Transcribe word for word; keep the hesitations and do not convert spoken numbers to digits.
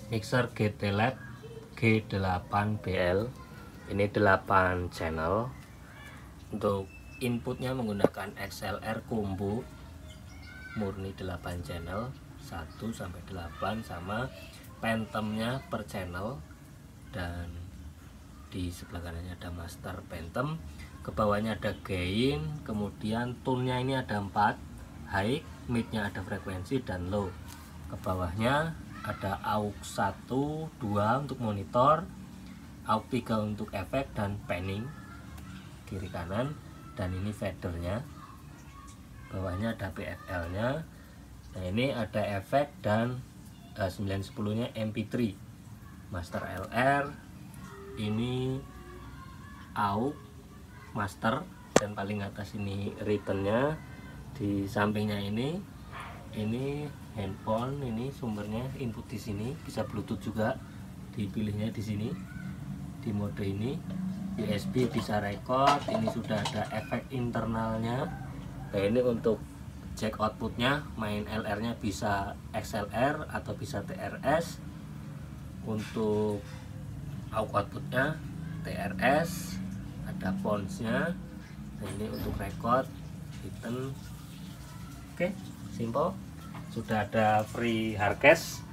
Mixer G T Lab G delapan B L. Ini delapan channel. Untuk inputnya menggunakan X L R combo murni delapan channel satu sampai delapan, sama Phantomnya per channel, dan di sebelah kanannya ada master Phantom, ke bawahnya ada gain, kemudian tone-nya ini ada empat, high, mid-nya ada frekuensi, dan low. Ke bawahnya ada aux satu, dua untuk monitor, aux tiga untuk efek dan panning kiri kanan, dan ini fadernya. Bawahnya ada P F L-nya. Nah, ini ada efek dan uh, sembilan sepuluh-nya M P tiga, master L R, ini aux master, dan paling atas ini returnnya. Di sampingnya ini ini handphone, ini sumbernya input di sini, bisa Bluetooth juga, dipilihnya di sini di mode ini. U S B bisa record, ini sudah ada efek internalnya. Nah, ini untuk jack outputnya, main L R-nya bisa X L R atau bisa T R S. Untuk aux outputnya T R S, ada phones-nya. Nah, ini untuk record, return. Oke, simple. Sudah ada free hardcase.